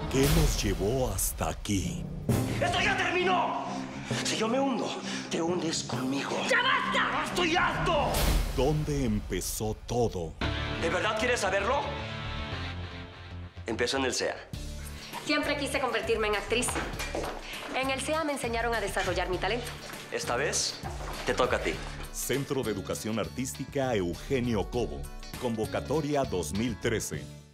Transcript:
¿Qué nos llevó hasta aquí? ¡Esto ya terminó! Si yo me hundo, te hundes conmigo. ¡Ya basta! ¡Estoy harto! ¿Dónde empezó todo? ¿De verdad quieres saberlo? Empezó en el SEA. Siempre quise convertirme en actriz. En el SEA me enseñaron a desarrollar mi talento. Esta vez, te toca a ti. Centro de Educación Artística Eugenio Cobo. Convocatoria 2013.